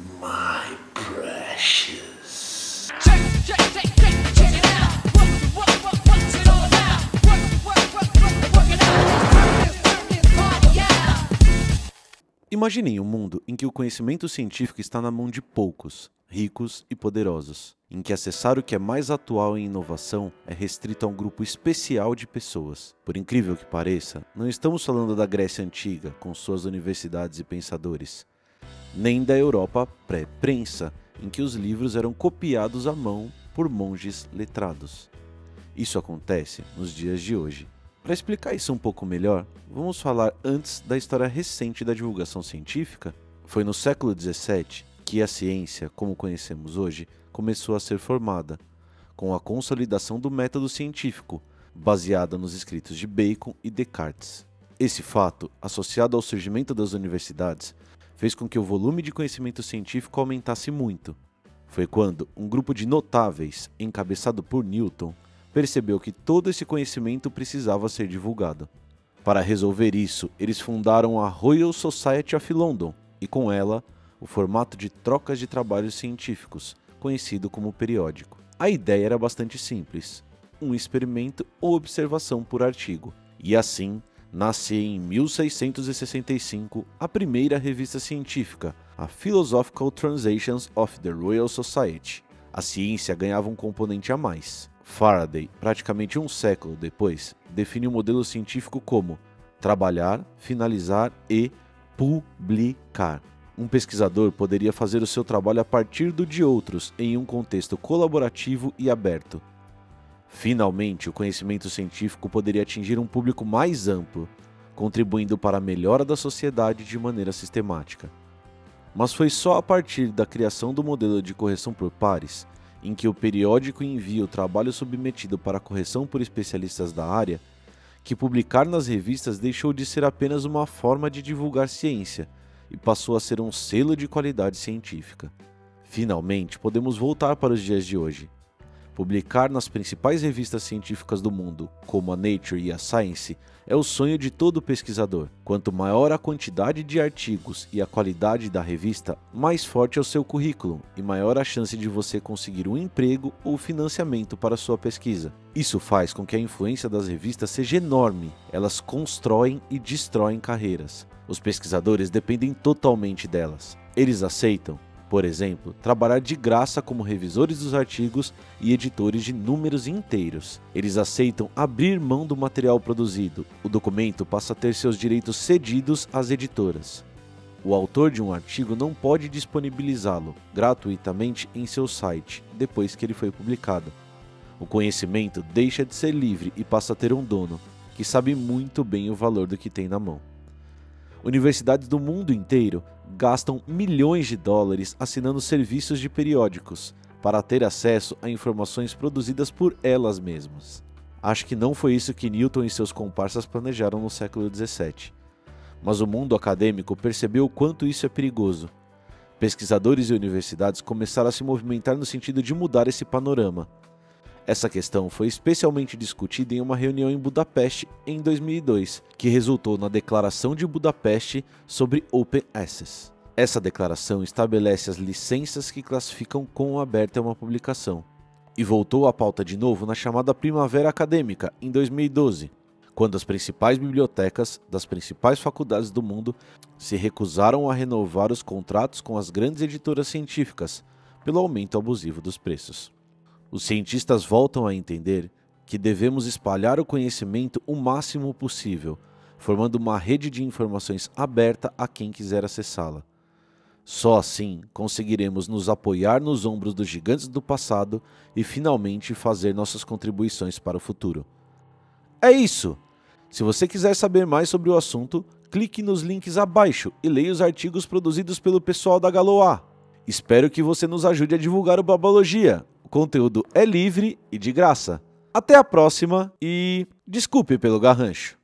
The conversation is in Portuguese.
My precious. Check it out. What's it all about? Work it out. Turn this party out. Imaginem um mundo em que o conhecimento científico está na mão de poucos, ricos e poderosos, em que acessar o que é mais atual em inovação é restrito a um grupo especial de pessoas. Por incrível que pareça, não estamos falando da Grécia Antiga, com suas universidades e pensadores, nem da Europa pré-prensa, em que os livros eram copiados à mão por monges letrados. Isso acontece nos dias de hoje. Para explicar isso um pouco melhor, vamos falar antes da história recente da divulgação científica. Foi no século XVII que a ciência, como conhecemos hoje, começou a ser formada, com a consolidação do método científico, baseada nos escritos de Bacon e Descartes. Esse fato, associado ao surgimento das universidades, fez com que o volume de conhecimento científico aumentasse muito. Foi quando um grupo de notáveis, encabeçado por Newton, percebeu que todo esse conhecimento precisava ser divulgado. Para resolver isso, eles fundaram a Royal Society of London e, com ela, o formato de trocas de trabalhos científicos, conhecido como periódico. A ideia era bastante simples: um experimento ou observação por artigo. E assim, nasce em 1665 a primeira revista científica, a Philosophical Transactions of the Royal Society. A ciência ganhava um componente a mais. Faraday, praticamente um século depois, define o modelo científico como trabalhar, finalizar e publicar. Um pesquisador poderia fazer o seu trabalho a partir do de outros em um contexto colaborativo e aberto. Finalmente, o conhecimento científico poderia atingir um público mais amplo, contribuindo para a melhora da sociedade de maneira sistemática. Mas foi só a partir da criação do modelo de correção por pares, em que o periódico envia o trabalho submetido para correção por especialistas da área, que publicar nas revistas deixou de ser apenas uma forma de divulgar ciência e passou a ser um selo de qualidade científica. Finalmente, podemos voltar para os dias de hoje. Publicar nas principais revistas científicas do mundo, como a Nature e a Science, é o sonho de todo pesquisador. Quanto maior a quantidade de artigos e a qualidade da revista, mais forte é o seu currículo e maior a chance de você conseguir um emprego ou financiamento para sua pesquisa. Isso faz com que a influência das revistas seja enorme. Elas constroem e destroem carreiras. Os pesquisadores dependem totalmente delas. Eles aceitam, por exemplo, trabalhar de graça como revisores dos artigos e editores de números inteiros. Eles aceitam abrir mão do material produzido. O documento passa a ter seus direitos cedidos às editoras. O autor de um artigo não pode disponibilizá-lo gratuitamente em seu site depois que ele foi publicado. O conhecimento deixa de ser livre e passa a ter um dono, que sabe muito bem o valor do que tem na mão. Universidades do mundo inteiro gastam milhões de dólares assinando serviços de periódicos para ter acesso a informações produzidas por elas mesmas. Acho que não foi isso que Newton e seus comparsas planejaram no século XVII. Mas o mundo acadêmico percebeu o quanto isso é perigoso. Pesquisadores e universidades começaram a se movimentar no sentido de mudar esse panorama. Essa questão foi especialmente discutida em uma reunião em Budapeste em 2002, que resultou na Declaração de Budapeste sobre Open Access. Essa declaração estabelece as licenças que classificam quão aberta é uma publicação, e voltou à pauta de novo na chamada Primavera Acadêmica, em 2012, quando as principais bibliotecas das principais faculdades do mundo se recusaram a renovar os contratos com as grandes editoras científicas pelo aumento abusivo dos preços. Os cientistas voltam a entender que devemos espalhar o conhecimento o máximo possível, formando uma rede de informações aberta a quem quiser acessá-la. Só assim conseguiremos nos apoiar nos ombros dos gigantes do passado e finalmente fazer nossas contribuições para o futuro. É isso! Se você quiser saber mais sobre o assunto, clique nos links abaixo e leia os artigos produzidos pelo pessoal da Galois. Espero que você nos ajude a divulgar o Babalogia. O conteúdo é livre e de graça. Até a próxima e desculpe pelo garrancho.